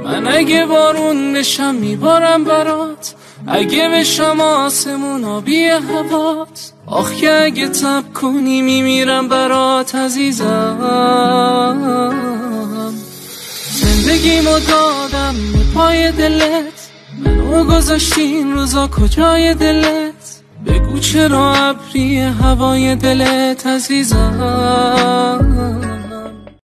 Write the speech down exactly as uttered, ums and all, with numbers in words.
من اگه بارون بشم میبارم برات، اگه بشم آسمون آبی هوات، آخ که اگه تب کنی میمیرم برات عزیزم. زندگیمو دادم به پای دلت، منو گذاشتی این روزا کجای دلت؟ بگو چرا ابری هوای دلت عزیزم.